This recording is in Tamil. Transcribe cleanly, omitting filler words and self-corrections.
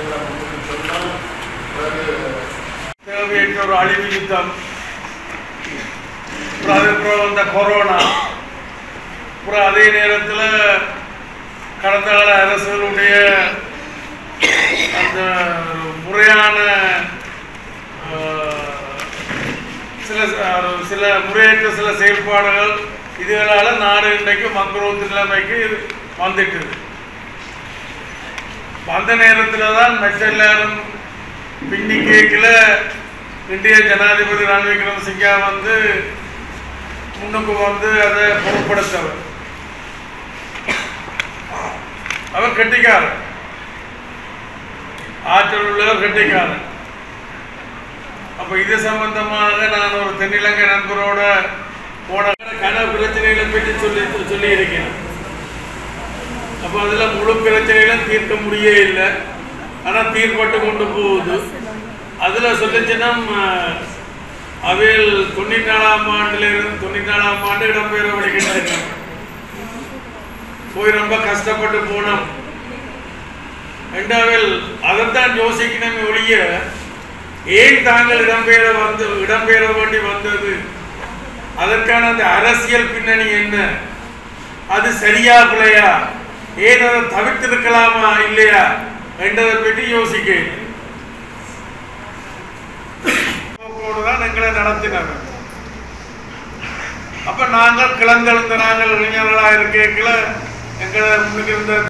தேவையற்ற ஒரு அழிவு யுத்தம், அப்புறம் வந்த கொரோனா, அப்புறம் அதே நேரத்தில் கடந்த கால அரசுகளுடைய அந்த முறையான சில முறையற்ற சில செயல்பாடுகள், இதுகளால் நாடு இன்றைக்கு மங்குரோத்து நிலைமைக்கு வந்துட்டு. அந்த நேரத்தில் தான் மற்ற எல்லாரும் பின்னி கேட்கல இந்திய ஜனாதிபதி ரணில் விக்ரமசிங்கே வந்து முன்னுக்கு வந்து அதை பொருட்படுத்தவர். அவர் கெட்டிக்காரர், ஆற்றல் உள்ளவர், கெட்டிக்காரர். அப்போ இது சம்பந்தமாக நான் ஒரு தென்னிலங்கை நண்பரோட போன கன பிரச்சனைகளை பற்றி சொல்லி இருக்கேன். அப்போ அதில் முழு பிரச்சனைகளும் தீர்க்க முடியே இல்லை, ஆனால் தீர்ப்பட்டு கொண்டு போகுது. அதில் சொல்லிச்சுன்னா அவையில் 94ஆம் ஆண்டிலிருந்து 94ஆம் ஆண்டு இடம்பெயர வழிகின்றாங்க. போய் ரொம்ப கஷ்டப்பட்டு போனோம். ரெண்டாவில் அதைத்தான் யோசிக்கணுமே ஒழிய ஏன் தாங்கள் இடம்பெயர வேண்டி வந்தது, அதற்கான அந்த அரசியல் பின்னணி என்ன, அது சரியா பிள்ளையா, ஏன் அதை தவிர்த்திருக்கலாமா இல்லையா என்றதை பற்றி யோசிக்க தான் எங்களை நடத்தினாங்க. அப்ப நாங்கள் கிளந்தெழுந்த நாங்கள் இளைஞர்களாக இருக்கைகளை எங்களை முன்னுக்கு இருந்த